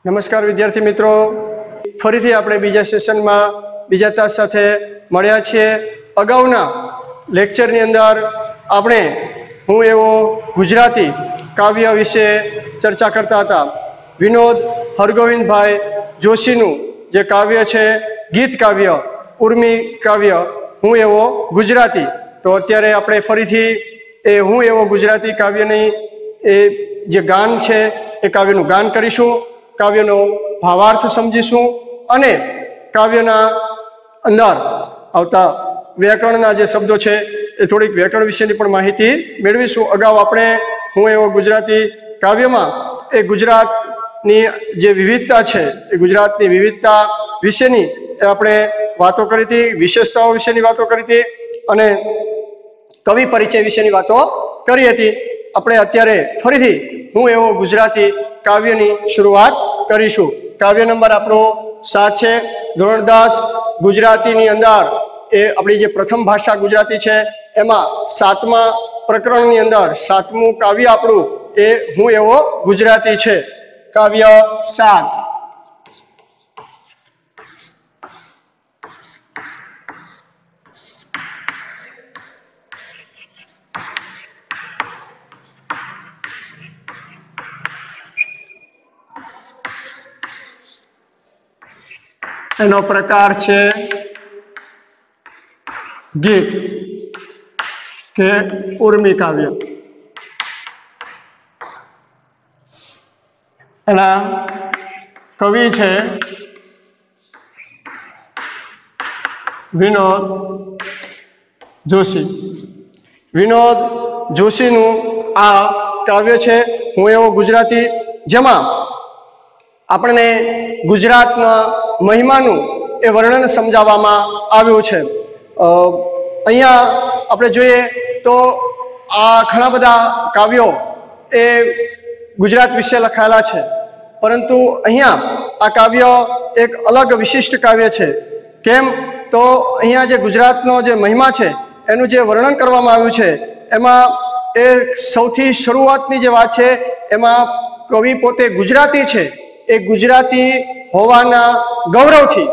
નમસ્કાર વિદ્યાર્થી મિત્રો, ફરીથી આપણે બીજા સેશનમાં બીજા તાસ સાથે મળ્યા છીએ. અગાઉના લેક્ચરની અંદર આપણે હું એવો ગુજરાતી કાવ્ય વિશે ચર્ચા કરતા હતા. વિનોદ હરગોવિંદભાઈ જોશીનું જે કાવ્ય છે, ગીત કાવ્ય, ઉર્મી કાવ્ય હું એવો ગુજરાતી. તો અત્યારે આપણે ફરીથી એ હું એવો ગુજરાતી કાવ્યની એ જે ગાન છે એ કાવ્યનું ગાન કરીશું, કાવ્યનો ભાવાર્થ સમજીશું અને કાવ્યના અંદર આવતા વ્યાકરણના જે શબ્દો છે એ થોડીક વ્યાકરણ વિશેની પણ માહિતી મેળવીશું. અગાઉ આપણે હું એવો ગુજરાતી કાવ્યમાં એ ગુજરાતની જે વિવિધતા છે એ ગુજરાતની વિવિધતા વિશેની આપણે વાતો કરી હતી, વિશેષતાઓ વિશેની વાતો કરી હતી અને કવિ પરિચય વિશેની વાતો કરી હતી. આપણે અત્યારે ફરીથી હું એવો ગુજરાતી કાવ્યની શરૂઆત કરીશું. કાવ્ય નંબર આપણો 7 છે, ધોરણ 10 ગુજરાતીની અંદર એ આપણી જે પ્રથમ ભાષા ગુજરાતી છે એમાં 7મા પ્રકરણની અંદર 7મું કાવ્ય આપણું એ હું એવો ગુજરાતી છે. કાવ્ય 7. એનો પ્રકાર છે ગીત કે ઉર્મી કાવ્ય. એના કવિ છે વિનોદ જોશી. વિનોદ જોશીનું આ કાવ્ય છે હું એવો ગુજરાતી, જેમાં આપણને ગુજરાતના મહિમાનું એ વર્ણન સમજાવવામાં આવ્યું છે. અહીંયા આપણે જોઈએ તો આ ઘણા બધા કાવ્યો એ ગુજરાત વિશે લખાયેલા છે, પરંતુ અહીંયા આ કાવ્ય એક અલગ વિશિષ્ટ કાવ્ય છે. કેમ તો અહીંયા જે ગુજરાતનો જે મહિમા છે એનું જે વર્ણન કરવામાં આવ્યું છે એમાં એ સૌથી શરૂઆતની જે વાત છે એમાં કવિ પોતે ગુજરાતી છે, એ ગુજરાતી હોવાના ગૌરવથી,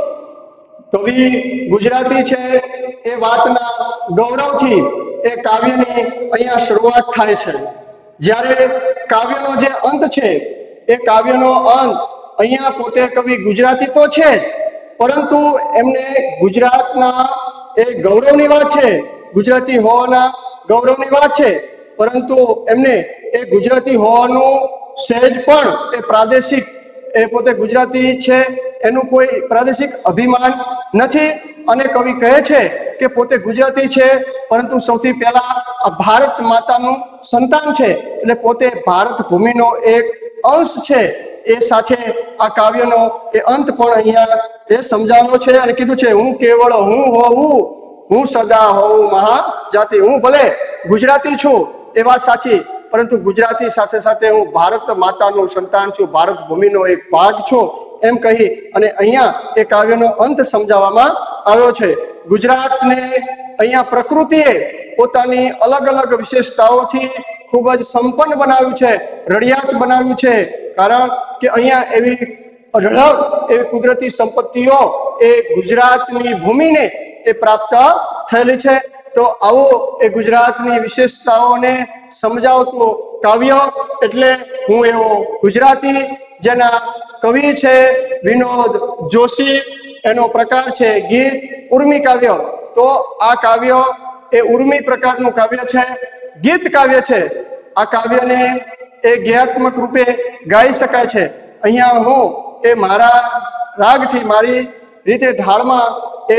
કવિ ગુજરાતી છે એ વાતના ગૌરવથી એ કાવ્યની અહીંયા શરૂઆત થાય છે. જ્યારે કાવ્યનો જે અંત છે એ કાવ્યનો અંત અહીંયા પોતે કવિ ગુજરાતી તો છે જ, પરંતુ એમને ગુજરાતના એ ગૌરવની વાત છે, ગુજરાતી હોવાના ગૌરવની વાત છે, પરંતુ એમને એ ગુજરાતી હોવાનું સહેજ પણ એ પ્રાદેશિક, એ પોતે ગુજરાતી છે એનું કોઈ પ્રાદેશિક અભિમાન નથી. અને કવિ કહે છે કે પોતે ગુજરાતી છે, પરંતુ સૌથી પહેલા આ ભારત માતાનું સંતાન છે, એટલે પોતે ભારત ભૂમિનો એક અંશ છે. એ સાથે આ કાવ્યનો એ અંત પણ અહીંયા એ સમજાવ્યો છે અને કીધું છે, હું કેવળ હું હોઉં, હું સદા હોઉં મહાજાતિ. હું ભલે ગુજરાતી છું એ વાત સાચી, પરંતુ ગુજરાતી સાથે સાથે હું ભારત માતાનું સંતાન છું, ભારત ભૂમિનો એક ભાગ છું, એમ કહી અને અહીંયા એ કાવ્યનો અંત સમજાવવામાં આવ્યો છે. ગુજરાતને અહીંયા પ્રકૃતિએ પોતાની અલગ અલગ વિશેષતાઓથી ખૂબ જ સંપન્ન બનાવ્યું છે, રળિયાત બનાવ્યું છે, કારણ કે અહીંયા એવી અઢળક એવી કુદરતી સંપત્તિઓ એ ગુજરાતની ભૂમિને એ પ્રાપ્ત થયેલી છે. તો આવો એ ગુજરાતની વિશેષતાઓને સમજાવતું કાવ્ય એટલે હું એવો ગુજરાતી, જેના કવિ છે વિનોદ જોશી. એનો પ્રકાર છે ગીત, ઉર્મી કાવ્ય. તો આ કાવ્ય એ ઉર્મી પ્રકારનું કાવ્ય છે, ગીત કાવ્ય છે. આ કાવ્યને એ ગેયાત્મક રૂપે ગાઈ શકાય છે. અહીંયા હું એ મારા રાગથી, મારી રીતે ઢાળમાં એ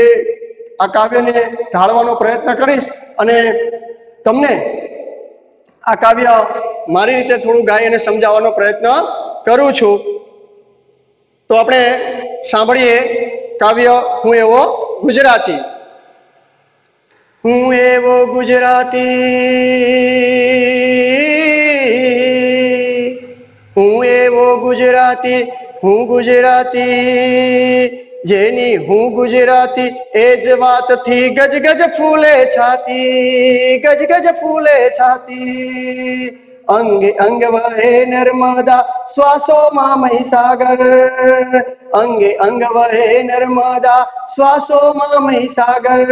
આ કાવ્યને ઢાળવાનો પ્રયત્ન કરીશ અને તમને આ કાવ્ય મારી રીતે થોડું ગાઈ અને સમજાવવાનો પ્રયત્ન કરું છું. તો આપણે સાંભળીએ કાવ્ય હું એવો ગુજરાતી. હું એવો ગુજરાતી, હું એવો ગુજરાતી, હું ગુજરાતી, જેની હું ગુજરાતી એ જ વાતથી ગજ ગજ ફૂલે છાતી, ગજ ગજ ફૂલે છાતી. અંગે અંગ વહે નર્મદા શ્વાસોમાં મહીસાગર, અંગે અંગ વહે નર્મદા શ્વાસોમાં મહીસાગર.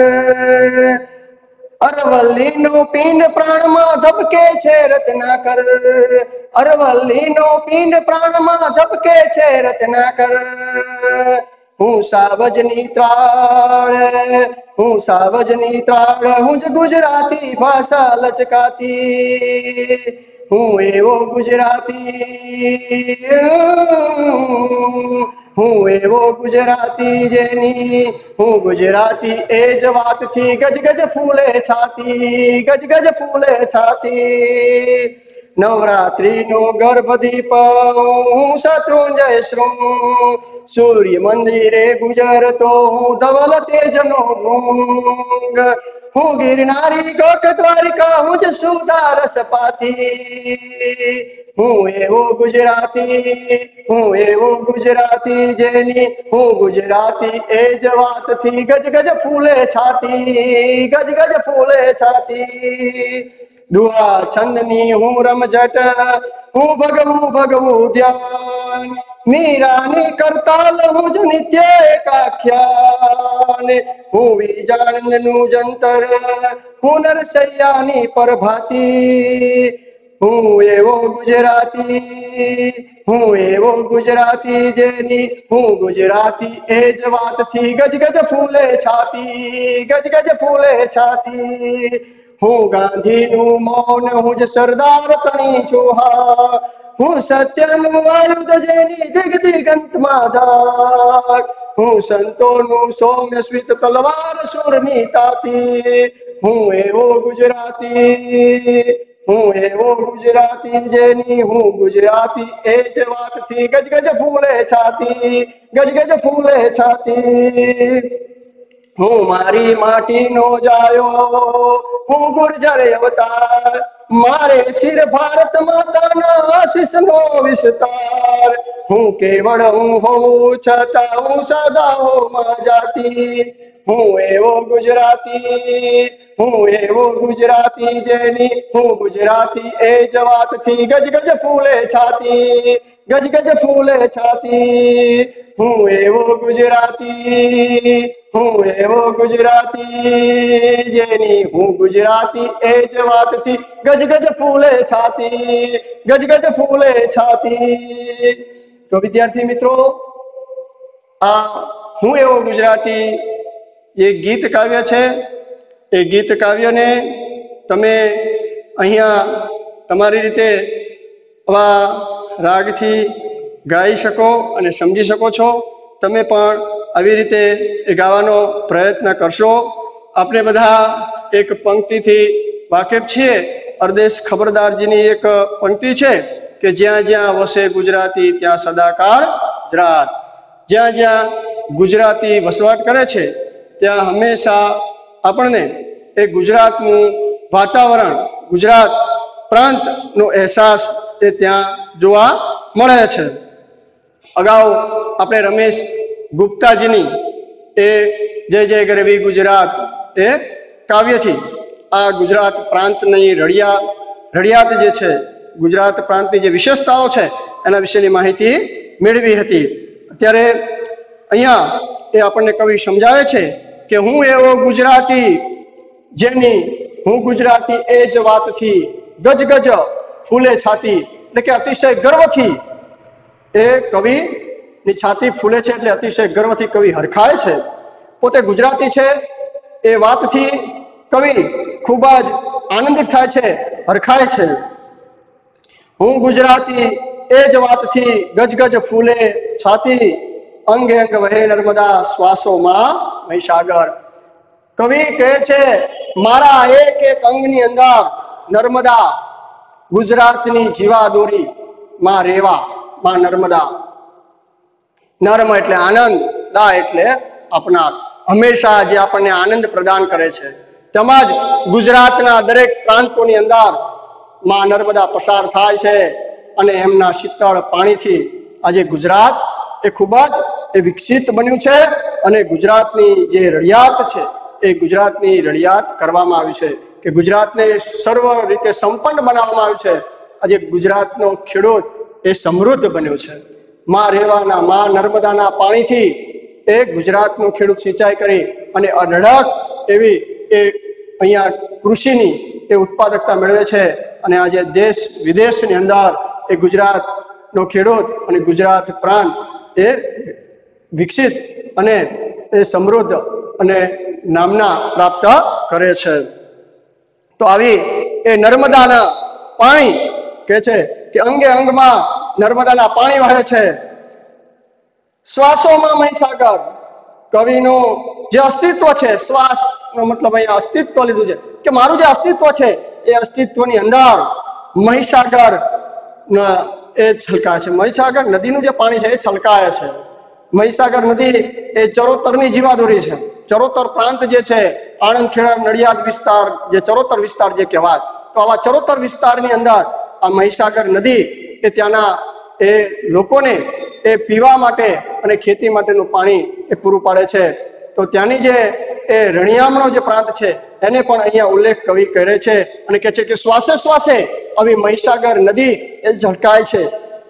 અરવલ્લીનો પિંડ પ્રાણમાં ધબકે છે રત્નાકર, અરવલ્લીનો પિંડ પ્રાણમાં ધબકે છે રત્નાકર. હું સાવજની ત્રાળ, હું સાવજની ત્રાળ, હું જ ગુજરાતી ભાષા લચકાતી, હું એવો ગુજરાતી, હું એવો ગુજરાતી જેની હું ગુજરાતી એ જ વાતથી ગજ ગજ ફૂલે છાતી, ગજ ગજ ફૂલે છાતી. નવરાત્રીનો ગર્ભદીપ હું શત્રુંજય શૃંગ, સૂર્ય મંદિરે ગુજરતો હું ધવલ તેજનો ભૃંગ. હું ગિરનારી કોક દ્વારિકા હું જ સુધા રસ પાતી, હું એવો ગુજરાતી, હું એવો ગુજરાતી જેની હું ગુજરાતી એ જ વાતથી ગજ ગજ ફૂલે છાતી, ગજ ગજ ફૂલે છાતી. દુઆ છંદની હું રમઝટ હું ભગવું ભગવું ધ્યાન, મીરાની કરતાલ હું જ નિત્ય એકાખ્યાન. હું વિજાણંદનું જંતર હું નરસૈયાની પ્રભાતી, હું એવો ગુજરાતી, હું એવો ગુજરાતી જેની હું ગુજરાતી એ જ વાતથી ગજ ગજ ફૂલે છાતી, ગજ ગજ ફૂલે છાતી. હું ગાંધીનું મૌન હું જ સરદાર તણી ચુહા, હું સત્યનું આયુધ જેની દિગ દિગંતમાં ધાક, હું સંતોનું સૌમ્ય સ્મિત તલવાર સુરની તાતી. હું એવો ગુજરાતી, હું એવો ગુજરાતી જેની હું ગુજરાતી એ જ વાતથી ગજ ગજ ફૂલે છાતી, ગજ ગજ ફૂલે છાતી. હું મારી માટીનો જાયો હું ગુર્જર અવતાર, મારે શિર ભારત માતાના આશીષનો વિસ્તાર. હું કેવળ હું હોઉં છતાં હું સદાઓમાં જાતી, હું એવો ગુજરાતી, હું એવો ગુજરાતી જેની હું ગુજરાતી એ જ વાતથી ગજ ગજ ફૂલે છાતી, ગજ ગજ ફૂલે છાતી. હું એવો ગુજરાતી, હું એવો ગુજરાતી જેની હું ગુજરાતી એ જ વાતથી ગજ ગજ ફૂલે છાતી, ગજ ગજ ફૂલે છાતી. તો વિદ્યાર્થી મિત્રો, આ હું એવો ગુજરાતી જે ગીત કાવ્ય છે એ ગીત કાવ્યને તમે અહીંયા તમારી રીતે આવા રાગથી ગાઈ શકો અને સમજી શકો છો. તમે પણ આવી રીતે એ ગાવાનો પ્રયત્ન કરશો. આપણે બધા એક પંક્તિથી વાકેફ છીએ. અરદેશ ખબરદારજીની એક પંક્તિ છે કે જ્યાં જ્યાં વસે ગુજરાતી ત્યાં સદાકાળ ગુજરાત. જ્યાં જ્યાં ગુજરાતી વસવાટ કરે છે ત્યાં હંમેશા આપણને એ ગુજરાતનું વાતાવરણ, ગુજરાત પ્રાંતનો અહેસાસ એ ત્યાં જોવા મળે છે. અગાઉ આપણે રમેશ ગુપ્તાજીની એ જય જય ગરવી ગુજરાત એ કાવ્યથી આ ગુજરાત પ્રાંતની રડિયાત જે છે, ગુજરાત પ્રાંતની જે વિશેષતાઓ છે એના વિશેની માહિતી મેળવી હતી. અત્યારે અહીંયા એ આપણને કવિ સમજાવે છે કે હું એવો ગુજરાતી જેની હું ગુજરાતી એ જ વાતથી ગજ ગજ ફૂલે છાતી, એટલે કે અતિશય ગર્વથી એ કવિની છાતી ફૂલે છે, એટલે અતિશય ગર્વથી કવિ હરખાય છે. પોતે ગુજરાતી છે એ વાતથી કવિ ખૂબ જ આનંદિત થાય છે, હરખાય છે. હું ગુજરાતી એ જ વાતથી ગજ ગજ ફૂલે છાતી, અંગે અંગ વહે નર્મદા શ્વાસોમાં મહીસાગર. કવિ કહે છે મારા એક એક અંગની અંદર નર્મદા ગુજરાતની જીવાદોરી માં રેવા, માં નર્મદા. નર્મ એટલે આનંદ, દા એટલે આપનાર, હંમેશા જે આપણને આનંદ પ્રદાન કરે છે. તેમજ ગુજરાતના દરેક પ્રાંતોની અંદર માં નર્મદા પસાર થાય છે અને એમના શીતળ પાણીથી આજે ગુજરાત એ ખૂબ જ વિકસિત બન્યું છે અને ગુજરાતની જે રડિયાત છે એ ગુજરાતની રડિયાત કરવામાં આવી છે કે ગુજરાતને સર્વ રીતે સંપન્ન બનાવવામાં આવ્યું છે. આજે ગુજરાતનો ખેડૂત એ સમૃદ્ધ બન્યો છે। માં રેવાના, માં નર્મદાના પાણીથી એ ગુજરાતનો ખેડૂત સિંચાઈ કરી અને અઢળક એવી એ અહીંયા કૃષિની એ ઉત્પાદકતા મેળવે છે અને આજે દેશ વિદેશની અંદર એ ગુજરાતનો ખેડૂત અને ગુજરાત પ્રાંત એ વિકસિત અને એ સમૃદ્ધ અને નામના પ્રાપ્ત કરે છે। તો આવી એ નર્મદાના પાણી કે છે કે અંગે અંગમાં નર્મદાના પાણી વહે છે, શ્વાસોમાં મહીસાગર। કવિનું જે અસ્તિત્વ છે, શ્વાસનો મતલબ અહીંયા અસ્તિત્વ લીધું છે કે મારું જે અસ્તિત્વ છે એ અસ્તિત્વની અંદર મહીસાગર એ છલકાય છે। મહીસાગર નદીનું જે પાણી છે એ છલકાય છે। મહીસાગર નદી એ ચરોતરની જીવાદોરી છે। ચરોતર પ્રાંત જે છે, આણંદ, ખેડા, નડિયાદ વિસ્તાર, જે ચરોતર વિસ્તાર જે કહેવાય, તો આવા ચરોતર વિસ્તારની અંદર આ મહીસાગર નદી એ ત્યાંના એ લોકોને એ પીવા માટે અને ખેતી માટેનું પાણી એ પૂરું પાડે છે। તો ત્યાંની જે એ રણિયામણો જે પ્રાંત છે એને પણ અહીંયા ઉલ્લેખ કવિ કરે છે અને કહે છે કે શ્વાસે શ્વાસે આવી મહીસાગર નદી એ ઝળકાય છે।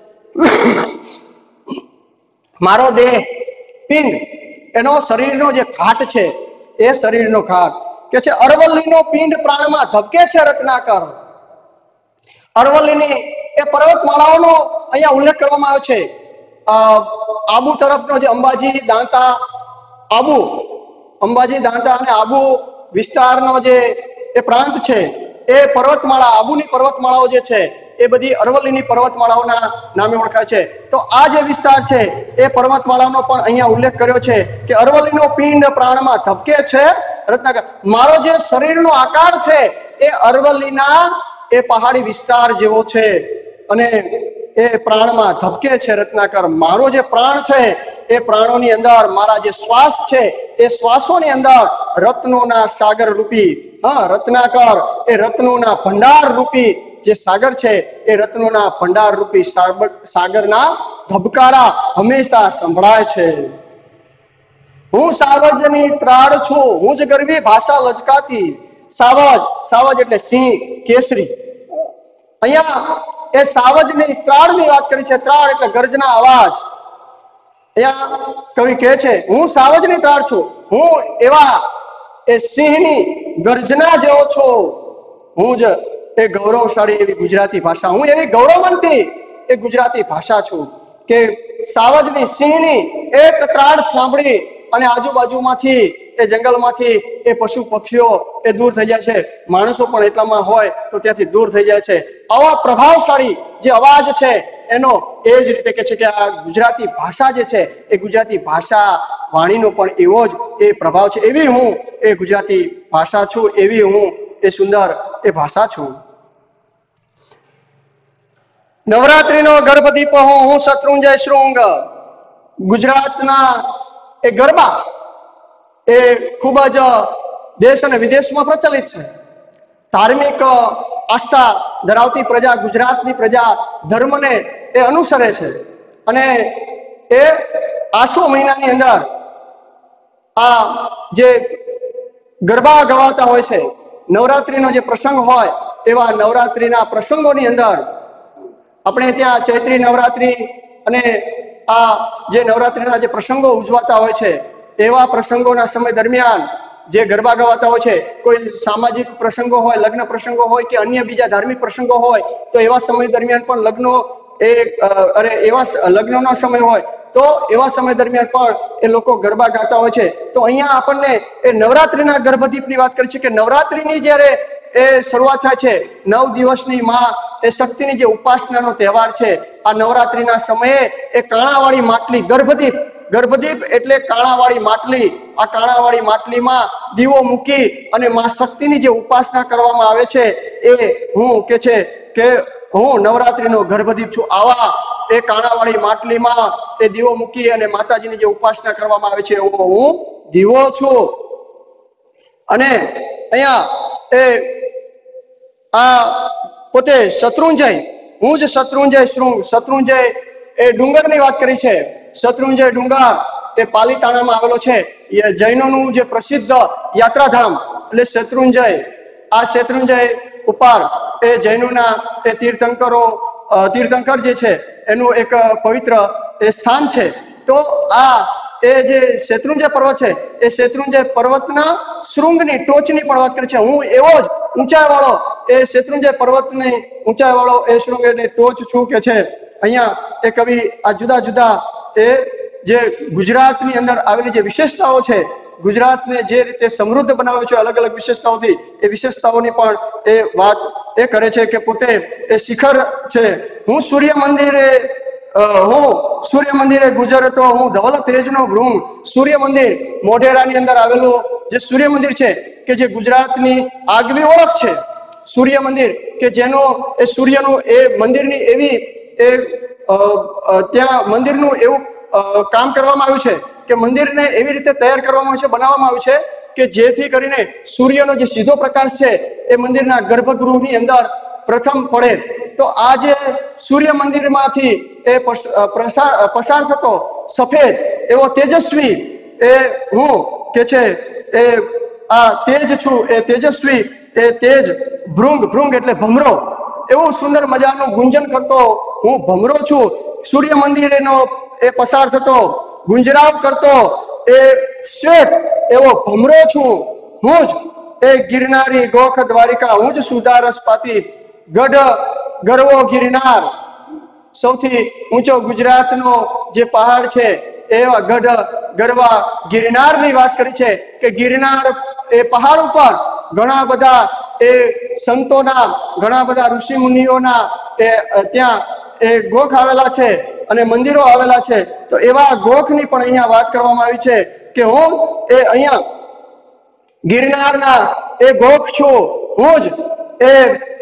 મારો દેહ પિંડ એનો શરીરનો જે ઘાટ છે એ શરીરનો ઘાટ કે છે અરવલ્લીનો પિંડ પ્રાણમાં ધબકે છે રત્નાકર। અરવલ્લીની એ પર્વતમાળાઓનો અહીંયા ઉલ્લેખ કરવામાં આવ્યો છે। આબુ તરફનો જે અંબાજી, દાંતા, આબુ, અંબાજી, દાંતા અને આબુ વિસ્તારનો જે એ પ્રાંત છે એ પર્વતમાળા, આબુની પર્વતમાળાઓ જે છે એ બધી અરવલ્લીની પર્વતમાળાઓના નામે ઓળખાય છે। તો આ જે વિસ્તાર છે એ પર્વતમાળાનો પણ અહીંયા ઉલ્લેખ કર્યો છે કે અરવલ્લીનો પિંડ પ્રાણમાં ધબકે છે રત્નાકર। મારો જે શરીરનો આકાર છે એ અરવલ્લીના એ પહાડી વિસ્તાર જેવો છે અને એ પ્રાણમાં ધબકે છે રત્નાકર। મારો જે પ્રાણ છે એ પ્રાણોની અંદર મારા જે શ્વાસ છે એ શ્વાસોની અંદર રત્નોના સાગર રૂપી રત્નાકર એ રત્નોના ભંડાર રૂપી જે સાગર છે એ રત્નોના ભંડાર રૂપી સાગરના ધબકારા હંમેશા સંભળાય છે। હું સાવજની ત્રાડ છું, હું જ ગરવી ભાષા લચકાતી। સાવજ, સાવજ એટલે સિંહ, કેસરી। અહીંયા એ સાવજની ત્રાડની વાત કરી છે। ત્રાડ એટલે ગર્જના અવાજ। અહીંયા કવિ કહે છે હું સાવજની ત્રાડ છું, હું એવા એ સિંહની ગર્જના જેવો છું। હું જ એ ગૌરવશાળી એવી ગુજરાતી ભાષા, હું એવી ગૌરવવંતી એ ગુજરાતી ભાષા છું કે સાવજની, સિંહની એક ત્રાડ સાંભળી અને આજુબાજુમાંથી એ જંગલમાંથી એ પશુ પક્ષીઓ એ દૂર થઈ જાય છે, માણસો પણ એટલામાં હોય તો ત્યાંથી દૂર થઈ જાય છે। આવા પ્રભાવશાળી જે અવાજ છે એનો એ જ રીતે કે છે કે આ ગુજરાતી ભાષા જે છે એ ગુજરાતી ભાષા વાણીનો પણ એવો જ એ પ્રભાવ છે। એવી હું એ ગુજરાતી ભાષા છું, એવી હું એ સુંદર એ ભાષા છું। નવરાત્રીનો ગર્ભદીપ હું શત્રુંજય શૃંગ। ગુજરાતના એ ગરબા એ ખૂબ જ દેશ અને વિદેશમાં પ્રચલિત છે। ધાર્મિક આસ્થા ધરાવતી પ્રજા, ગુજરાતની પ્રજા ધર્મને એ અનુસરે છે અને એ આસો મહિનાની અંદર આ જે ગરબા ગવાતા હોય છે, નવરાત્રીનો જે પ્રસંગ હોય એવા નવરાત્રીના પ્રસંગોની અંદર આપણે ત્યાં ચૈત્રી નવરાત્રી અને આ જે નવરાત્રીના જે પ્રસંગો ઉજવાતા હોય છે એવા પ્રસંગોના સમય દરમિયાન જે ગરબા ગવાતા હોય છે, કોઈ સામાજિક પ્રસંગો હોય, લગ્ન પ્રસંગો હોય કે અન્ય બીજા ધાર્મિક પ્રસંગો હોય તો એવા સમય દરમિયાન પણ એવા લગ્નનો સમય હોય તો એવા સમય દરમિયાન પણ એ લોકો ગરબા ગાતા હોય છે। તો અહીંયા આપણને એ નવરાત્રીના ગર્ભદીપની વાત કરી છે કે નવરાત્રીની જ્યારે એ શરૂઆત થાય છે, 9 દિવસની માં એ શક્તિની જે ઉપાસનાનો તહેવાર છે, આ નવરાત્રીના સમયે એ કાણાવાળી માટલી, ગર્ભદીપ એટલે કાણાવાળી માટલી, આ કાણાવાળી માટલીમાં દીવો મૂકી અને માં શક્તિની જે ઉપાસના કરવામાં આવે છે એ હું કે છે કે હું નવરાત્રીનો ગર્ભદીપ છું। આવા એ કાણાવાળી માટલીમાં એ દીવો મૂકી અને માતાજીની જે ઉપાસના કરવામાં આવે છે એવો હું દીવો છું। અને અહીંયા એ આ પોતે શત્રુંજય, હું જ શત્રુંજય શૃંગ, શત્રુંજય એ ડુંગરની વાત કરી છે। શત્રુંજય ડુંગર એ પાલીતાણામાં આવેલો છે, એ જૈનોનું જે પ્રસિદ્ધ યાત્રાધામ એટલે શત્રુંજય। આ શત્રુંજય ઉપર એ જૈનોના એ તીર્થંકર જે છે એનું એક પવિત્ર એ સ્થાન છે। તો આ એ જે શેત્રુંજય પર્વત છે એ શેત્રુંજય પર્વતના શૃંગની ટોચની પણ વાત કરે છે। હું એવો જ ઊંચાઈવાળો એ શેત્રુંજય પર્વતની ઊંચાઈવાળો એ શૃંગની ટોચ છું કે છે। અહીંયા એ કવિ આ જુદા જુદા એ જે ગુજરાતની અંદર આવેલી જે વિશેષતાઓ છે, ગુજરાતને જે રીતે સમૃદ્ધ બનાવે છે અલગ અલગ વિશેષતાઓથી, એ વિશેષતાઓની પણ એ વાત એ કરે છે કે પોતે એ શિખર છે। હું સૂર્ય મંદિરે ગુજરતો હું ધવલ તેજનો ભૃંગ। સૂર્ય મંદિર મોઢેરાની અંદર આવેલું જે સૂર્ય મંદિર છે કે જે ગુજરાતની આગવી ઓળખ છે। સૂર્ય મંદિર કે જેનો એ સૂર્યનું એ મંદિરની એવી એ ત્યાં મંદિરનું એવું કામ કરવામાં આવ્યું છે કે મંદિરને એવી રીતે તૈયાર કરવામાં આવ્યું છે, બનાવવામાં આવ્યું છે કે જેથી કરીને સૂર્યનો જે સીધો પ્રકાશ છે એ મંદિરના ગર્ભગૃહની અંદર પ્રથમ પડે। તો આ જે સૂર્ય મંદિરમાંથી એ પસાર થતો સફેદ એવો તેજસ્વી એ હું કે છે એ આ તેજ છું, એ તેજસ્વી એ તેજ ભૃંગ એટલે ભમરો, એવું સુંદર મજાનું ગુંજન કરતો હું ભમરો છું। સૂર્ય મંદિરનો એ પસાર થતો ગુંજરાવ કરતો એ શ્વેત એવો ભમરો છું। હું જ એ ગિરનારી ગોખ દ્વારિકા, હું જ સુધારસ પાતી ગઢ ગરવો ગિરનાર। સૌથી ઊંચો ગુજરાતનો જે પહાડ છે એવા ગઢ ગરવા ગિરનારની વાત કરી છે કે ગિરનાર એ પહાડ ઉપર ઘણા બધા એ સંતોના, ઘણા બધા ઋષિ મુનિઓના એ ત્યાં એ ગોખ આવેલા છે અને મંદિરો આવેલા છે। તો એવા ગોખની પણ અહીંયા વાત કરવામાં આવી છે કે હું એ અહીંયા ગિરનારના એ ગોખ છું। હું જ એ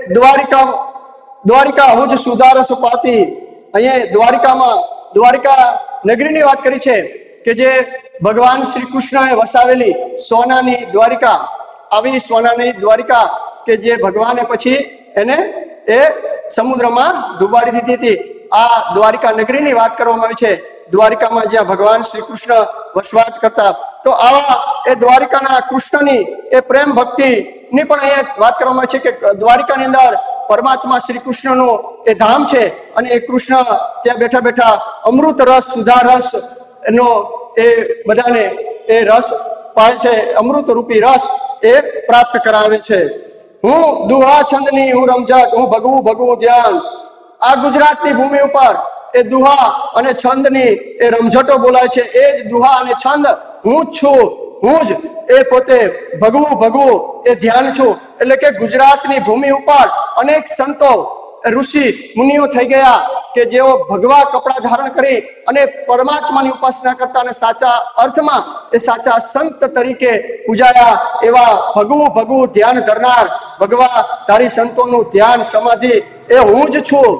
દ્વારિકા હું જ સુધારસ પાતી। અહીંયા દ્વારિકા નગરીની વાત કરી છે કે જે ભગવાન શ્રી કૃષ્ણએ વસાવેલી સોનાની દ્વારિકા, આવી સોનાની દ્વારિકા કે જે ભગવાને પછી એને એ સમુદ્રમાં ડૂબાડી દીધી હતી। આ દ્વારિકા નગરીની વાત કરવામાં આવી છે, દ્વારિકામાં જ્યાં ભગવાન શ્રી કૃષ્ણ વસવાટ કરતા। તો આવા એ દ્વારિકાના કૃષ્ણની એ પ્રેમ ભક્તિની પણ અહીંયા વાત કરવામાં આવી છે કે દ્વારિકાની અંદર પરમાત્મા શ્રી કૃષ્ણનું એ ધામ છે અને એ કૃષ્ણ ત્યાં બેઠા બેઠા અમૃત રસ, સુધા રસ એનો એ બધાને એ રસ પાય છે, અમૃત રૂપી રસ એ પ્રાપ્ત કરાવે છે। હું દુહા છંદની હું રમઝટ, હું ભગવું ધ્યાન। આ ગુજરાતની ભૂમિ ઉપર એ દુહા અને છંદની એ રમઝટો બોલાય છે। એ જ દુહા અને છંદ હું જ છું, હું જ એ પોતે ભગવું એ ધ્યાન છું। એટલે કે ગુજરાતની ભૂમિ ઉપર અનેક સંતો ઋષિ મુનિઓ થઈ ગયા કે જેઓ ભગવા કપડા ધારણ કરી અને પરમાત્માની ઉપાસના કરતા અને સાચા અર્થમાં એ સાચા સંત તરીકે પૂજાયા। એવા ભગવું ધ્યાન ધરનાર ભગવા ધારી સંતોનું ધ્યાન સમાધિ એ હું જ છું।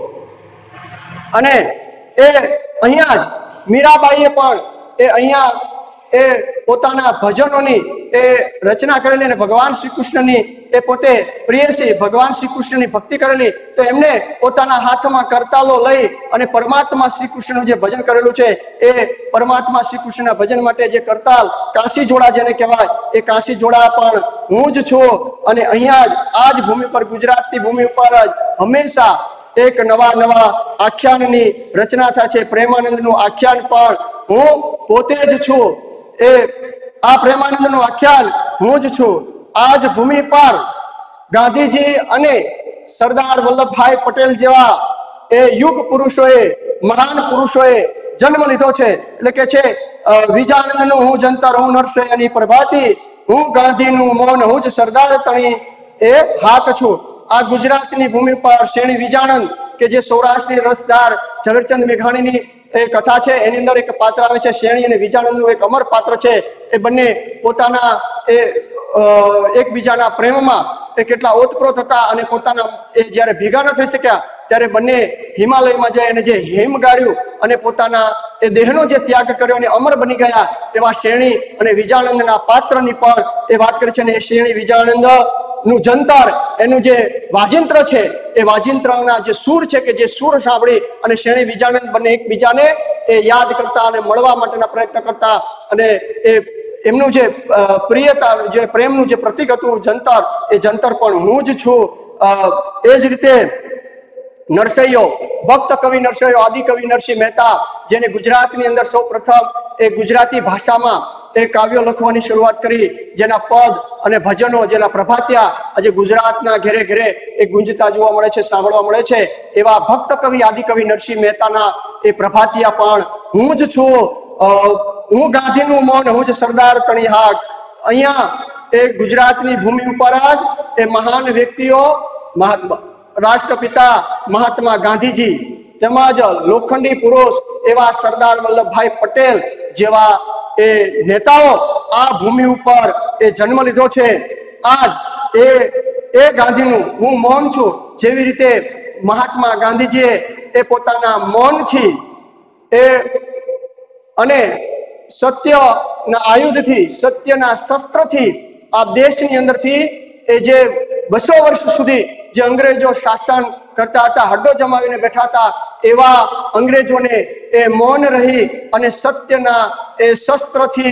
અને એ અહીંયા જ મીરાબાઈએ પણ એ અહીંયા એ પોતાના ભજનોની એ રચના કરેલી અને ભગવાન શ્રી કૃષ્ણની એ પોતે પ્રિયસી ભગવાન શ્રી કૃષ્ણની ભક્તિ કરેલી। તો એમને પોતાના હાથમાં કરતાલો લઈ અને પરમાત્મા શ્રી કૃષ્ણનું જે ભજન કરેલું છે એ પરમાત્મા શ્રી કૃષ્ણના ભજન માટે જે કરતાલ કાશી જોડા જેને કહેવાય એ કાશી જોડા પણ હું જ છું। અને અહીંયા જ આ જ ભૂમિ પર, ગુજરાતની ભૂમિ ઉપર જ હંમેશા એક નવા આખ્યાનની રચના થાય છે। પ્રેમાનંદનું આખ્યાન પણ હું પોતે જ છું। એ આ પ્રેમાનંદનું આખ્યાન હું જ છું। આ જ ભૂમિ પર ગાંધીજી અને સરદાર વલ્લભભાઈ પટેલ જેવા એ યુગ પુરુષોએ, મહાન પુરુષોએ જન્મ લીધો છે। એટલે કે છે વિજાનંદનું હું જંતર, હું નરસૈયાની પ્રભાતી, હું ગાંધીનું મૌન, હું જ સરદાર તણી એ હાક છું। આ ગુજરાતની ભૂમિ પર શ્રેણી વિજાણંદ કે જે સૌરાષ્ટ્રની રસદાર ઝવેરચંદ મેઘાણીની એ કથા છે એની અંદર એક પાત્ર આવે છે શ્રેણી અને વિજાણંદનું એક અમર પાત્ર છે। એ બંને પોતાના એ એકબીજાના પ્રેમમાં એ કેટલા ઓતપ્રોત હતા અને પોતાના એ જ્યારે ભેગા ન થઈ શક્યા ત્યારે બંને હિમાલયમાં જઈ અને જે હિમ ગાળ્યું અને પોતાના એ દેહનો જે ત્યાગ કર્યો અને અમર બની ગયા। એવા શ્રેણી અને વિજાણંદના પાત્રની પણ એ વાત કરી છે। અને એ શ્રેણી વિજાણંદ નું જંતર એનું જે વાજિંત્ર છે એ વાજિંત્રના જે સૂર છે કે જે સૂર સાંભળી અને શ્રેણી વિજાણંદ બંને એકબીજાને એ યાદ કરતા અને મળવા માટેના પ્રયત્ન કરતા અને એ એમનું જે પ્રિયતા, જે પ્રેમનું જે પ્રતીક હતું જંતર, એ જંતર પણ હું જ છું। એ જ રીતે નરસૈયો, ભક્ત કવિ નરસૈયો, આદિ કવિ નરસિંહ મહેતા, જેને ગુજરાતની અંદર સૌ પ્રથમ એ ગુજરાતી ભાષામાં એ કાવ્યો લખવાની શરૂઆત કરી, જેના પદ અને ભજનો, જેના પ્રભાતિયા આજે ગુજરાતના ઘેરે ઘેરે એ ગુંજતા જોવા મળે છે, સાંભળવા મળે છે. એવા ભક્ત કવિ આદિ કવિ નરસિંહ મહેતાના એ પ્રભાતિયા પણ હું જ છું, હું ગાંધીનું મૌન, હું જ સરદાર તણી હાક. અહીંયા એ ગુજરાતની ભૂમિ ઉપર જ એ મહાન વ્યક્તિઓ, રાષ્ટ્રપિતા મહાત્મા ગાંધીજી તેમજ લોખંડી પુરુષ એવા સરદાર વલ્લભભાઈ પટેલ જેવા એ નેતાઓ આ ભૂમિ ઉપર એ જન્મ લીધો છે. આજ એ ગાંધીનું હું મૌન છું, જેવી રીતે મહાત્મા ગાંધીજીએ એ પોતાના મૌનથી એ અને સત્યના આયુધથી, સત્યના શસ્ત્રથી આ દેશની અંદરથી એ જે 200 વર્ષ સુધી જે અંગ્રેજો શાસન કરતા હતા, હડ્ડો જમાવીને બેઠા હતા, એવા અંગ્રેજોને એ મૌન રહી અને સત્યના એ શસ્ત્રથી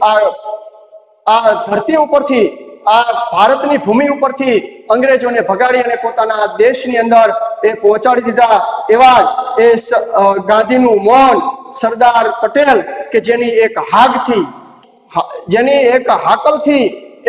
આ ધરતી ઉપરથી, આ ભારતની ભૂમિ ઉપરથી અંગ્રેજોને ભગાડી અને પોતાના દેશની અંદર એ પહોંચાડી દીધા. એવા એ ગાંધીનું મૌન, સરદાર પટેલ કે જેની એક હાકથી, જેની એક હાકલથી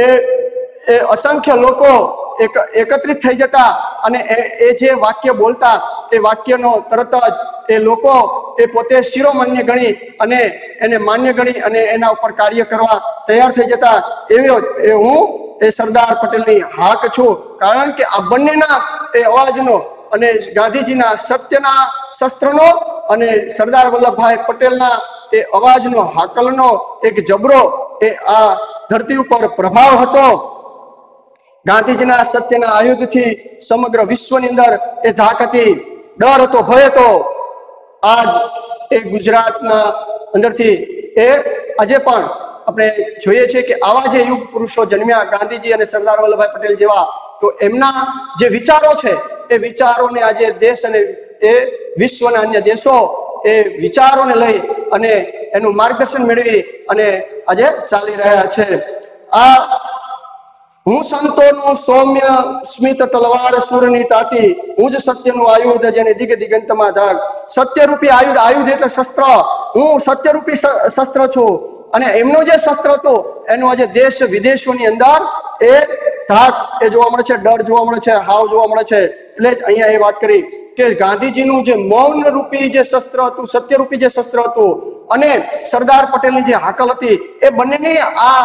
એ અસંખ્ય લોકો એકત્રિત થઈ જતા અને એ જે વાક્ય બોલતા એ વાક્યનો તરત જ એ લોકો એ પોતે શિરોમાન્ય ગણી અને એને માન્ય ગણી અને એના ઉપર કાર્ય કરવા તૈયાર થઈ જતા. એવો હું એ સરદાર પટેલની હાક છું, કારણ કે આ બંનેના એ અવાજનો અને ગાંધીજીના સત્યના શસ્ત્રનો અને સરદાર વલ્લભભાઈ પટેલના એ અવાજનો, હાકલનો એક જબરો એ આ ધરતી ઉપર પ્રભાવ હતો. ગાંધીજીના સત્યના આયુધથી સમગ્ર વિશ્વની અંદર એ ધાક હતી, ડર હતો, ભય હતો. આજ એ ગુજરાતના અંદરથી એ આજે પણ આપણે જોઈએ છીએ કે આવા જે યુગ પુરુષો જન્મ્યા, ગાંધીજી અને સરદાર વલ્લભભાઈ પટેલ જેવા, તો એમના જે વિચારો છે એ વિચારોને આજે દેશ અને એ વિશ્વના અન્ય દેશો એ વિચારોને લઈ અને એનું માર્ગદર્શન મેળવી અને આજે ચાલી રહ્યા છે. આ હું સંતોનું સૌમ્ય સ્મિત તલવાર સૂરની તાતી, હું જ સત્યનું આયુધ જેને દિગ દિગંતમાં ધાક. સત્યરૂપી આયુધ, આયુધ એટલે શસ્ત્ર, હું સત્યરૂપી શસ્ત્ર છું. અને એમનું જે શસ્ત્ર હતું એનું આજે દેશ વિદેશોની અંદર એ ધાક એ જોવા મળે છે, ડર જોવા મળે છે, હાવ જોવા મળે છે. એટલે જ અહીંયા એ વાત કરી કે ગાંધીજીનું જે મૌન રૂપી જે શસ્ત્ર હતું, સત્યરૂપી જે શસ્ત્ર હતું, અને સરદાર પટેલની જે હાકલ હતી, એ બંનેની આ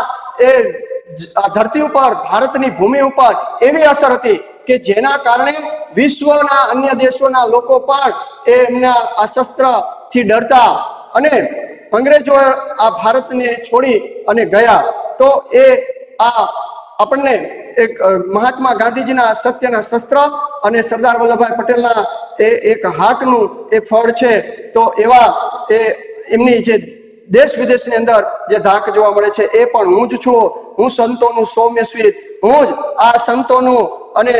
ધરતી ઉપર, ભારતની ભૂમિ ઉપર એવી અસર હતી કે જેના કારણે વિશ્વના અન્ય દેશોના લોકો પણ એમના આ શસ્ત્રથી ડરતા અને અંગ્રેજો આ ભારતને છોડી અને ગયા. તો એ આ આપણને એક મહાત્મા ગાંધીજીના સત્યના શસ્ત્ર અને સરદાર વલ્લભભાઈ પટેલના એ એક હાકનું એ ફળ છે. તો એવા એ એમની જે દેશ વિદેશની અંદર જે ધાક જોવા મળે છે એ પણ હું જ છું. હું સંતોનું સૌમ્ય સ્મિત, હું જ આ સંતોનું અને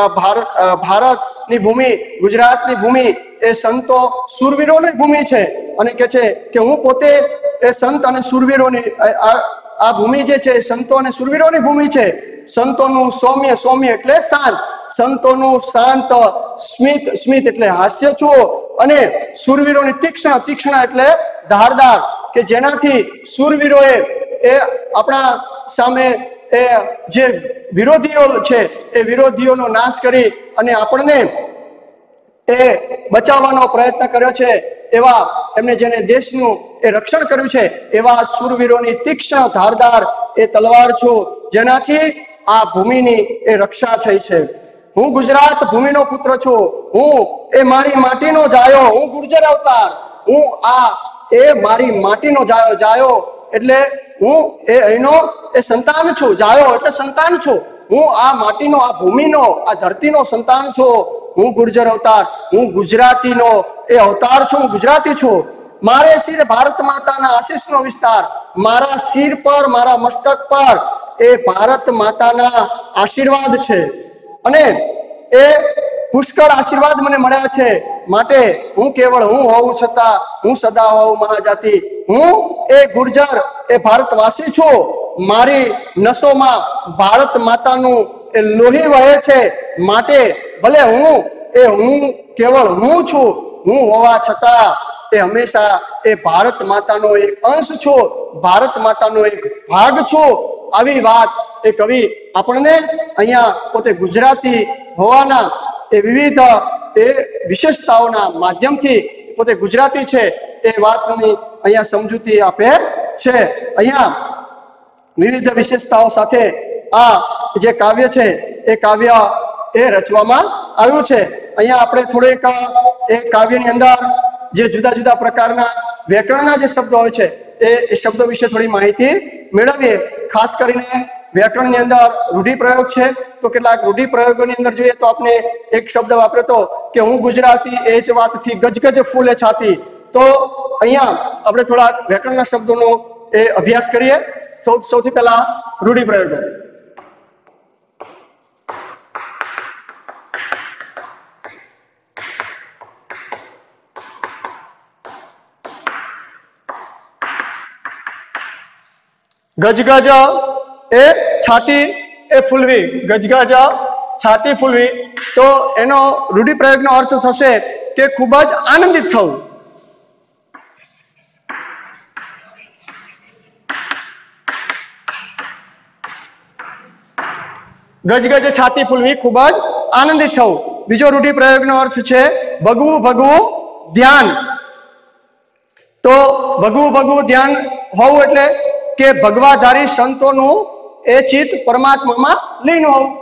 ભારતની ભૂમિ, ગુજરાતની ભૂમિ એ સંતો શૂરવીરોની ભૂમિ છે. અને કે છે કે હું પોતે એ સંત અને શૂરવીરોની આ ભૂમિ જે છે સંતો અને શૂરવીરોની ભૂમિ છે. સંતોનું સૌમ્ય, સૌમ્ય એટલે શાંત, સંતોનું શાંત, સ્મિત, સ્મિત એટલે હાસ્ય છું, અને શૂરવીરોની તીક્ષ્ણ, તીક્ષ્ણ એટલે ધારદાર, કે જેનાથી શૂરવીરોએ એ આપણા સામે એ જે વિરોધીઓ છે એ વિરોધીઓનો નાશ કરી અને આપણને એ બચાવવાનો પ્રયત્ન કર્યો છે. એવા એમને જેને દેશનું એ રક્ષણ કર્યું છે એવા શૂરવીરોની તીક્ષ્ણ ધારદાર એ તલવાર છું, જેનાથી આ ભૂમિની એ રક્ષા થઈ છે. હું ગુજરાત ભૂમિનો પુત્ર છું, હું એ મારી માટીનો જાયો, હું ગુર્જર અવતાર, હું આ એ મારી માટીનો જાયો, જાયો એટલે હું એ અહીંનો એ સંતાન છું, જાયો એટલે સંતાન છું, હું આ માટીનો, આ ભૂમિનો, આ ધરતીનો સંતાન છું. હું ગુર્જર અવતાર, હું ગુજરાતીનો એ અવતાર છું, હું ગુજરાતી છું. મારે શિર ભારત માતાના આશીષનો વિસ્તાર, મારા શિર પર, મારા મસ્તક પર એ ભારત માતાના આશીર્વાદ છે અને એ પુષ્કળ આશીર્વાદ મને મળ્યા છે. માટે હું કેવળ હું હોઉં છતાં હું સદા હોઉં મહાજાતિ. હું એ ગુર્જર એ ભારતવાસી છું. મારી નસોમાં ભારત માતાનું એ લોહી વહે છે માટે ભલે હું કેવળ હું છું, હું હોવા છતાં એ હંમેશા એ ભારત માતાનો એક અંશ છું, ભારત માતાનો એક ભાગ છું. આવી વાત એ કવિ આપણને અહીંયા પોતે ગુજરાતી હોવાના એ વિવિધ એ વિશેષતાઓના માધ્યમથી પોતે ગુજરાતી છે એ વાતની અહીંયા સમજૂતી આપે છે. અહીંયા વિવિધ વિશેષતાઓ સાથે આ જે કાવ્ય છે એ કાવ્ય એ રચવામાં આવ્યું છે. અહીંયા આપણે થોડેક એ કાવ્યની અંદર જે જુદા જુદા પ્રકારના વ્યાકરણના જે શબ્દો હોય છે એ શબ્દો વિશે થોડી માહિતી મેળવીએ. ખાસ કરીને વ્યાકરણની અંદર રૂઢિપ્રયોગ છે, તો કેટલાક રૂઢિપ્રયોગોની અંદર જોઈએ તો આપણે એક શબ્દ વાપર્યો હતો કે હું ગુજરાતી એ જ વાતથી ગજગજ ફૂલે છાતી. તો અહીંયા આપણે થોડા વ્યાકરણના શબ્દોનો એ અભ્યાસ કરીએ. સૌથી પહેલા રૂઢિપ્રયોગો. ગજગજ એ છાતી એ ફૂલવી, ગજગજ છાતી ફૂલવી. તો એનો રૂઢિપ્રયોગનો અર્થ થશે કે ખૂબ જ આનંદિત થવું. ગજગજ છાતી ફૂલવી, ખૂબ જ આનંદિત થવું. બીજો રૂઢિપ્રયોગનો અર્થ છે ભગવું ભગવું ધ્યાન. તો ભગવું ભગવું ધ્યાન હોવું એટલે કે ભગવાધારી સંતોનું એ ચિત્ત પરમાત્મામાં લીન હોવું.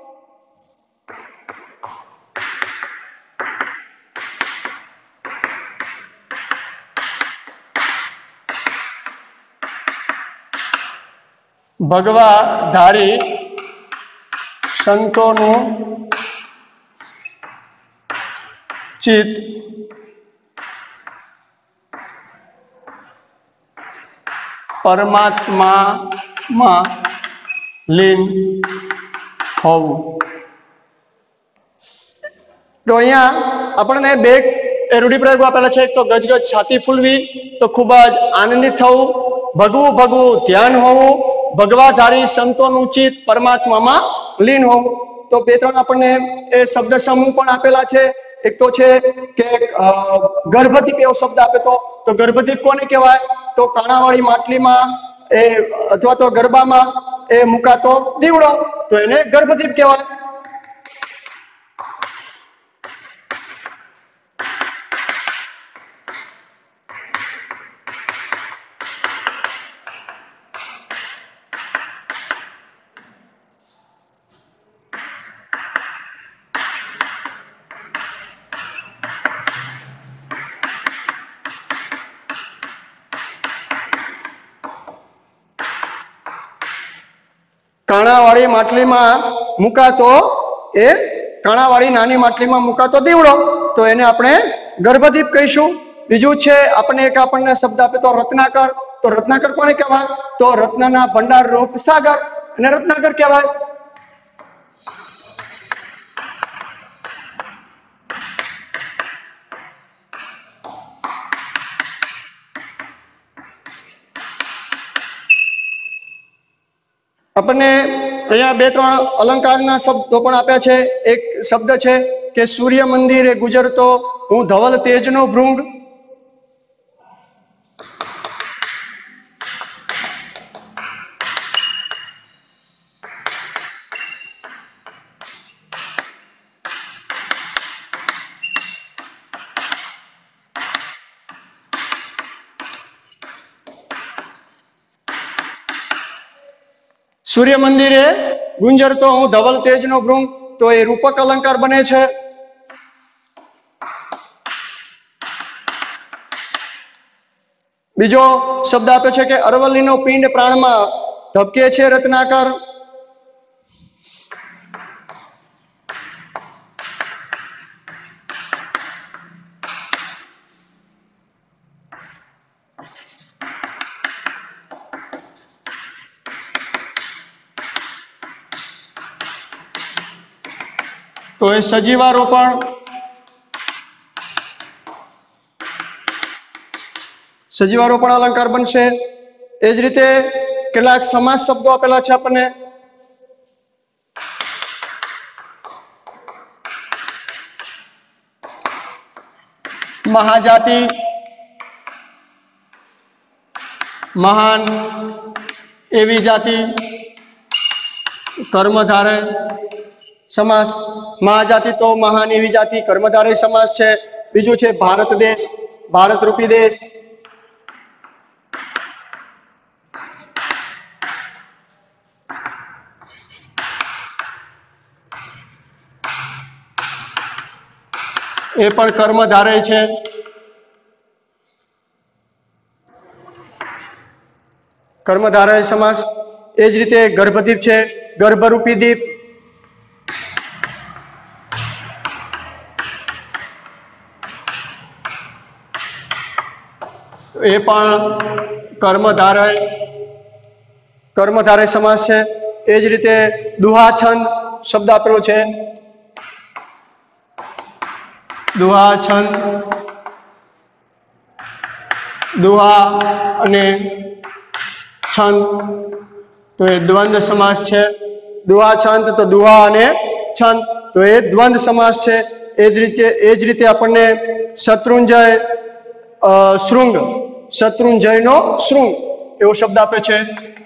ભગવાધારી સંતોનું ચિત્ત પરમાત્મામાં લીન હોવું. તો અહીંયા આપણને બે રૂઢિપ્રયોગો આપેલા છે. તો ગજગજ છાતી ફૂલવી, તો ખૂબ જ આનંદિત થવું. ભગવું ભગવું ધ્યાન હોવું, ભગવાધારી સંતોનું ચિત્ત પરમાત્મામાં લીન હોવું. તો બે ત્રણ આપણને એ શબ્દ સમૂહ પણ આપેલા છે. એક તો છે કે ગર્ભદીપ એવો શબ્દ આપે તો ગર્ભદીપ કોને કહેવાય? તો કાણાવાળી માટલીમાં એ અથવા તો ગરબામાં એ મુકાતો દીવડો, તો એને ગર્ભદીપ કહેવાય. કાણાવાળી માટલીમાં મુકાતો એ કાણાવાળી નાની માટલીમાં મુકાતો દીવડો, તો એને આપણે ગર્ભદીપ કહીશું. બીજું છે આપણને શબ્દ આપે તો રત્નાકર. તો રત્નાકર કોને કહેવાય? તો રત્નના ભંડાર રૂપ સાગર, અને રત્નાકર કહેવાય. આપણને અહીંયા બે ત્રણ અલંકારના શબ્દો પણ આપ્યા છે. એક શબ્દ છે કે સૂર્ય મંદિરે ગુજરતો હું ધવલ તેજનો ભૃંગ. સૂર્ય મંદિરે ગુંજરતો હું ધવલ તેજનો ભૃંગ, તો એ રૂપક અલંકાર બને છે. બીજો શબ્દ આપે છે કે અરવલ્લીનો પિંડ પ્રાણમાં ધબકે છે રત્નાકર. તો એ સજીવારોપણ. સજીવારોપણ અલંકાર બનશે. એ જ રીતે કેટલાક સમાસ શબ્દો આપેલા છે આપણને. महाजाति, महान एवी जाति, कर्मधारय समास। महाजाति तो महान एवी जाति कर्मधारय समास है। बीजू है भारत देश, भारत रूपी देश। ए पण कर्मधारय है। कर्मधारय समास। एज रीते गर्भदीप है, गर्भरूपी दीप। ए पण कर्मधारय, कर्मधारय समास है। एज रीते दुहा छंद शब्द आपेलो है, दुहा छंद, दुहा अने छंद तो ये द्वंद्व समास है। दुहा छंद तो दुहा अने छंद तो ये द्वंद्व समास है। एज रीते आपने शत्रुंजय श्रृंग, शत्रुंजय नो श्रृंग एवो शब्द आपे छे।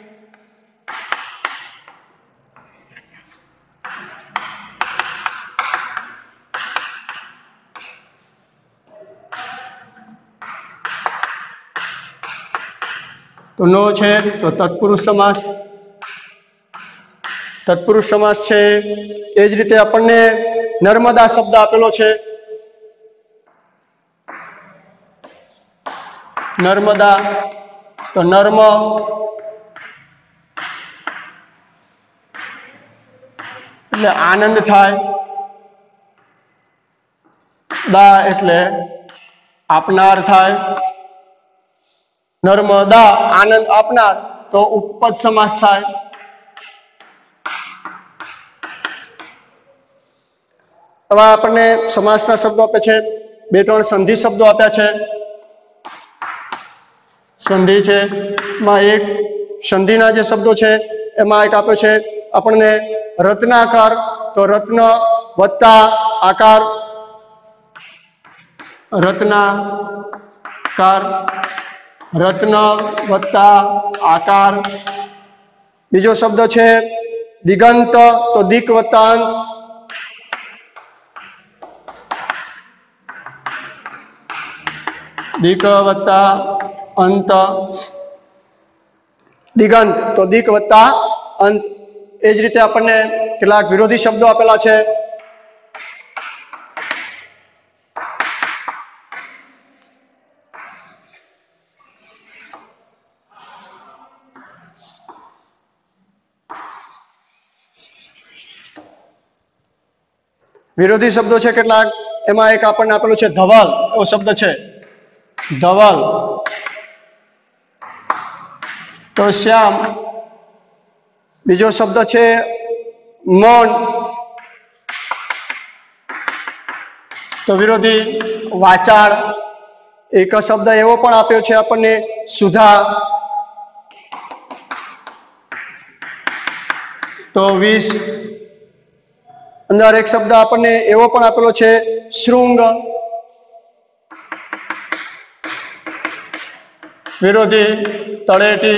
तो नो छे तो तत्पुरुष समास, तत्पुरुष समास छे। एज रीते आपने नर्मदा शब्द आपेलो छे, नर्मदा तो नर्म એટલે આનંદ થાય, દા એટલે આપનાર થાય, नर्मदा आनंद आपनार तो उपपद समास थाय। हवे आपने समासना शब्दों आपे छे, बे त्रण संधि शब्दों आप्या छे। संधि छे एमां एक संधिना जे शब्दों छे एमां एक आप्यो छे आपणे रत्नाकर तो रत्न वत्ता आकार, रत्नाकार रत्न वत्ता आकार। बीजो शब्द है दिगंत तो दिक वत्ता अंत, दिक वत्ता अंत, दिगंत तो दिक वत्ता अंत। एज रीते आपने केटलाक विरोधी शब्दों आपेला छे। विरोधी शब्दों है केटलाक, एमां एक आपने आपेलो छे धवल एवो शब्द है, धवल तो श्याम। बीजो शब्द है मौन तो विरोधी वाचाळ। एक शब्द एवो पण आप्यो छे आपने सुधा तो विष। अंदर एक शब्द आपने एवो पण आपेलो छे श्रृंग, विरोधी तळेटी।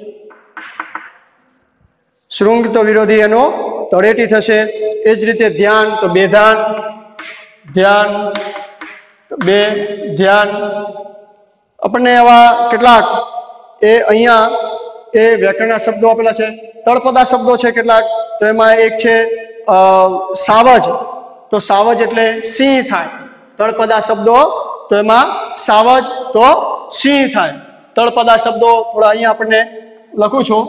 श्रृंग तो विरोधी एनो तळेटी थशे। एज रीते ध्यान तो बेधान, ध्यान तो बे ध्यान। अपने आवा केटलाक ए अहींया ए व्याकरणना शब्दों आपेला छे। तळपदा शब्दों छे केटलाक, तो एमां एक छे सावज तो सावज एटले सिंह थाय। तळपदा शब्दों तो एमां सावज तो सिंह थाय। तळपदा शब्दों थोड़ा अहींया आपणे लखुं छुं।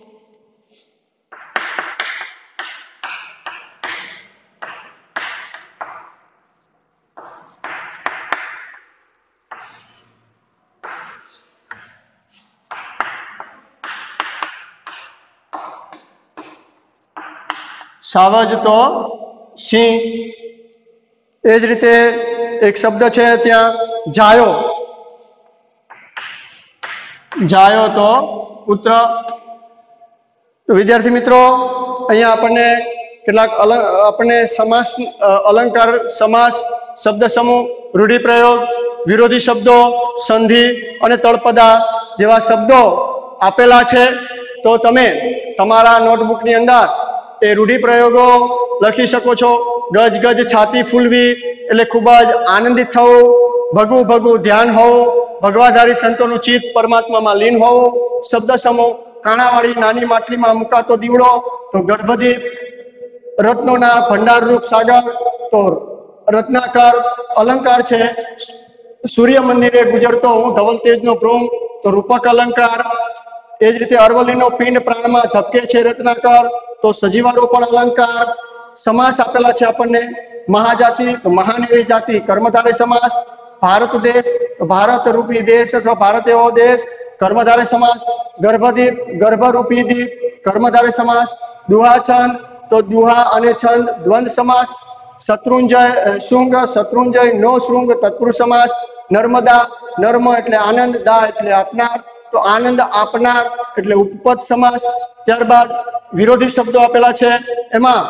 सावज तो सिंह। एज रीते एक शब्द है त्या जायो, जायो तो पुत्र। तो विद्यार्थी मित्रों अहींया आपने केटलाक आपने समास अलंकार, समास, शब्द समूह, रूढ़िप्रयोग, વિરોધી શબ્દો, સંધિ અને તળપદા જેવા શબ્દો આપેલા છે. તો તમે તમારા નોટબુકની અંદર એ રૂઢિપ્રયોગો લખી શકો છો. ગજ ગજ છાતી ફૂલવી એટલે ખૂબ જ આનંદિત થવું, ભગવું ભગવું ધ્યાન હોવું, ભગવાધારી સંતોનું ચિત્ત પરમાત્મામાં લીન હોવું. શબ્દ સમૂહ કાણાવાળી નાની માટલીમાં મુકાતો દીવડો, તો ગર્ભદીપ. રત્નોના ભંડાર રૂપ સાગર, તો રત્નાકર અલંકાર છે. સૂર્ય મંદિરે ગુજરતો હું ધવલ તેજનો ભૃંગ, તો રૂપક અલંકાર. એ જ રીતે અરવલ્લીનો પિંડ પ્રાણમાં ધબકે છે રત્નાકર, તો સજીવારોપણ અલંકાર. સમાસ આપેલા છે આપણને. મહાજાતિ, તો મહાન એવી જાતિ કર્મધારય સમાસ. ભારત દેશ, તો ભારત રૂપી દેશ અથવા ભારત એવો દેશ કર્મધારય સમાસ. ગર્ભદીપ, ગર્ભરૂપી દીપ કર્મધારય સમાસ. દુહાછંદ, તો દુહા અને છંદ દ્વંદ સમાસ. શત્રુંજય શૃંગ, શત્રુંજય નો શૃંગ તત્પુરુષ સમાસ. નર્મદા, નર્મ એટલે આનંદ, દા એટલે આપનાર, તો આનંદ આપનાર એટલે ઉપપદ સમાસ. ત્યારબાદ વિરોધી શબ્દો આપેલા છે. એમાં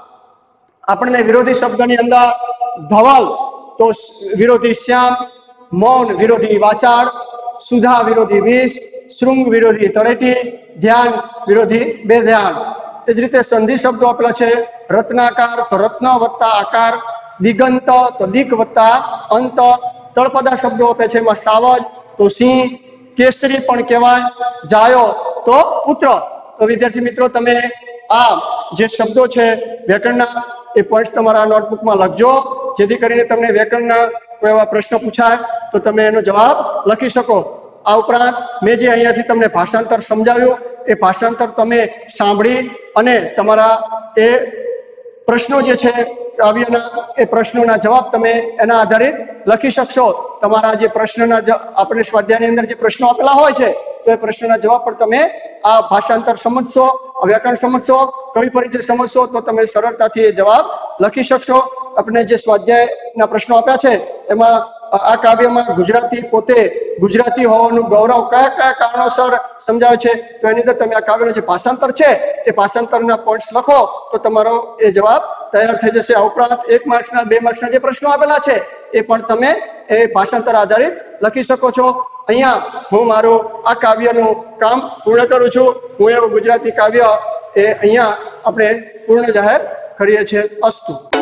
આપણને વિરોધી શબ્દની અંદર ધવલ, તો વિરોધી શ્યામ. મૌન વિરોધી વાચાળ. સુધા વિરોધી વિષ. શૃંગ વિરોધી તળેટી. ધ્યાન વિરોધી બેધ્યાન. એ જ રીતે સંધિ શબ્દો આપેલા છે. રત્નાકાર, તો રત્ન વત્તા આકાર. દિગંત, તો દિક વત્તા અંત. તળપદા શબ્દો આપે છે. એમાં સાવજ, તો સિંહ. કેસરી પણ કહેવાય. જાયો, તો પુત્ર. તો વિદ્યાર્થી મિત્રો, તમે આ જે શબ્દો છે વ્યાકરણના, એ પોઈન્ટ્સ તમારા નોટબુકમાં લખજો, જેથી કરીને તમને વ્યાકરણના કોઈ એવા પ્રશ્ન પૂછાય તો તમે એનો જવાબ લખી શકો. આ ઉપરાંત મેં જે અહીંયાથી તમને ભાષાંતર સમજાવ્યું, એ ભાષાંતર તમે સાંભળી અને તમારા એ પ્રશ્નો જે છે કાવ્યના, એ પ્રશ્નોના જવાબ તમે એના આધારિત લખી શકશો. તમારા જે પ્રશ્નના આપણે સ્વાધ્યાયની અંદર જે પ્રશ્નો આપેલા હોય છે, તો એ પ્રશ્નના જવાબ પર તમે આ ભાષાંતર સમજશો, વ્યાકરણ સમજશો, કવિ પરિચય સમજશો, તો તમે સરળતાથી એ જવાબ લખી શકશો. આપણે જે સ્વાધ્યાયના પ્રશ્નો આપ્યા છે એમાં આ કાવ્યમાં ગુજરાતી પોતે ગુજરાતી હોવાનું ગૌરવ કયા કયા કારણોસર સમજાવે છે, તો એની અંદર તમે આ કાવ્યનું જે ભાષાંતર છે એ ભાષાંતરના પોઈન્ટ્સ લખો તો તમારો એ જવાબ તૈયાર થઈ જશે. આ ઉપરાંત 1 માર્ક્સના 2 માર્ક્સના જે પ્રશ્નો આપેલા છે એ પણ તમે એ ભાષાંતર આધારિત લખી શકો છો. અહીંયા હું મારું આ કાવ્યનું કામ પૂર્ણ કરું છું. હું એવું ગુજરાતી કાવ્ય એ અહીંયા આપણે પૂર્ણ જાહેર કરીએ છીએ. અસ્તુ.